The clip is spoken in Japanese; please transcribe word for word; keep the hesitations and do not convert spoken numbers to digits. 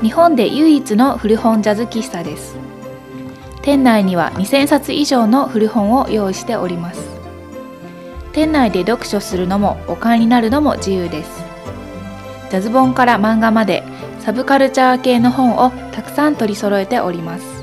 日本で唯一の古本ジャズ喫茶です。店内にはにせんさつ以上の古本を用意しております。店内で読書するのもお買いになるのも自由です。ジャズ本から漫画までサブカルチャー系の本をたくさん取り揃えております。